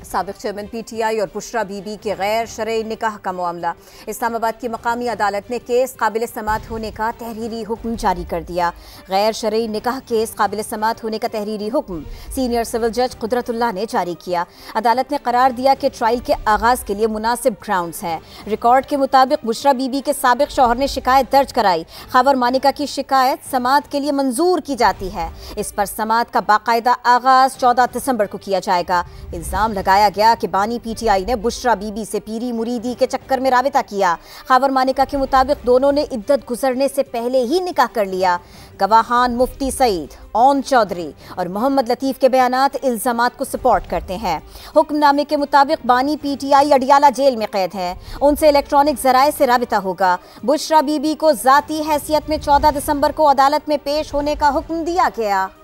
साबिक chairman PTI और बुशरा बीबी के गैर शरई निकाह का मामला। इस्लामाबाद की मकामी अदालत ने केस काबिल समाअत होने का तहरीरी हुक्म जारी कर दिया। गैर शरई निकाह केस काबिल समाअत होने का तहरीरी हुक्म सीनियर सिविल जज कुदरतुल्लाह ने जारी किया। अदालत ने करार दिया कि ट्रायल के आगाज के लिए मुनासिब ग्राउंड्स हैं। रिकॉर्ड के मुताबिक बुशरा बीबी के साबिक शौहर ने शिकायत दर्ज कराई। खबर मानिका की शिकायत समाअत के लिए मंजूर की जाती है। इस पर समाअत का बाकायदा आगाज 14 दिसंबर को किया जाएगा। इल्जाम लगाया गया कि बानी PTI ने बुशरा बीबी से पीरी मुरीदी के चक्कर में राबिता किया। खबर मानिका के मुताबिक दोनों ने इद्दत गुजरने से पहले ही निकाह कर लिया। गवाहान मुफ्ती सईद, ओन चौधरी और मोहम्मद लतीफ के बयानात इल्जामात को सपोर्ट करते हैं। हुक्मनामे के मुताबिक बानी PTI अडियाला जेल में कैद है। उनसे इलेक्ट्रॉनिक जराए से राबिता होगा। बुशरा बीबी को जाती हैसियत में 14 दिसंबर को अदालत में पेश होने का हुक्म दिया गया।